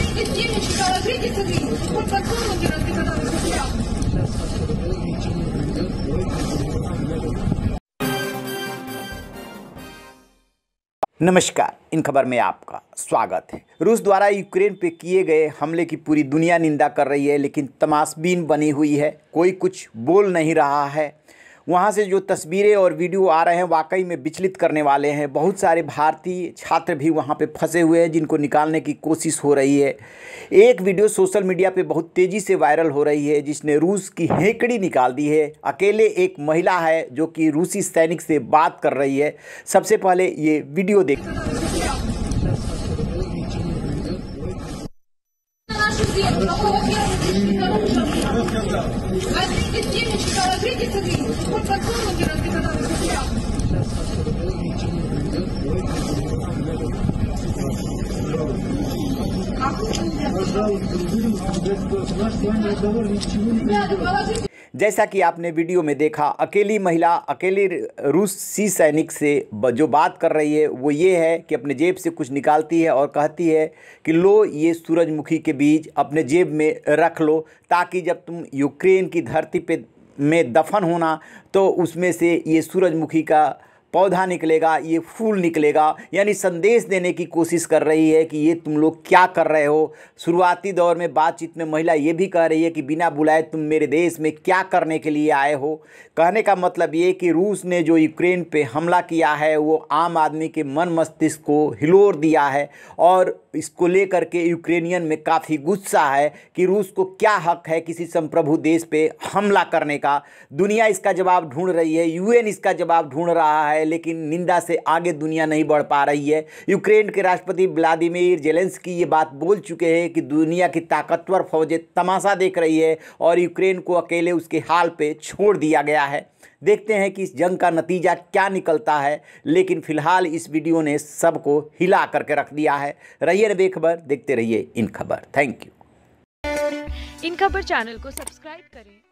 Истеричка, видите ли, сколько комнаты разбирали. नमस्कार, इन खबर में आपका स्वागत है। रूस द्वारा यूक्रेन पे किए गए हमले की पूरी दुनिया निंदा कर रही है, लेकिन तमाशबीन बनी हुई है, कोई कुछ बोल नहीं रहा है। वहाँ से जो तस्वीरें और वीडियो आ रहे हैं वाकई में विचलित करने वाले हैं। बहुत सारे भारतीय छात्र भी वहाँ पे फंसे हुए हैं, जिनको निकालने की कोशिश हो रही है। एक वीडियो सोशल मीडिया पे बहुत तेज़ी से वायरल हो रही है, जिसने रूस की हेकड़ी निकाल दी है। अकेले एक महिला है जो कि रूसी सैनिक से बात कर रही है। सबसे पहले ये वीडियो देख। जैसा कि आपने वीडियो में देखा, अकेली महिला अकेली रूसी सैनिक से जो बात कर रही है वो ये है कि अपने जेब से कुछ निकालती है और कहती है कि लो, ये सूरजमुखी के बीज अपने जेब में रख लो, ताकि जब तुम यूक्रेन की धरती पे में दफन होना तो उसमें से ये सूरजमुखी का पौधा निकलेगा, ये फूल निकलेगा। यानी संदेश देने की कोशिश कर रही है कि ये तुम लोग क्या कर रहे हो। शुरुआती दौर में बातचीत में महिला ये भी कह रही है कि बिना बुलाए तुम मेरे देश में क्या करने के लिए आए हो। कहने का मतलब ये कि रूस ने जो यूक्रेन पे हमला किया है वो आम आदमी के मन मस्तिष्क को हिलोर दिया है, और इसको लेकर के यूक्रेनियन में काफ़ी गुस्सा है कि रूस को क्या हक है किसी संप्रभु देश पे हमला करने का। दुनिया इसका जवाब ढूंढ रही है, यूएन इसका जवाब ढूंढ रहा है, लेकिन निंदा से आगे दुनिया नहीं बढ़ पा रही है। यूक्रेन के राष्ट्रपति व्लादिमीर जेलेंस्की ये बात बोल चुके हैं कि दुनिया की ताकतवर फौजें तमाशा देख रही है और यूक्रेन को अकेले उसके हाल पे छोड़ दिया गया है। देखते हैं कि इस जंग का नतीजा क्या निकलता है, लेकिन फिलहाल इस वीडियो ने सबको हिला करके रख दिया है। रहिए बेखबर, देखते रहिए इन खबर। Thank you. इन खबर चैनल को सब्सक्राइब करें।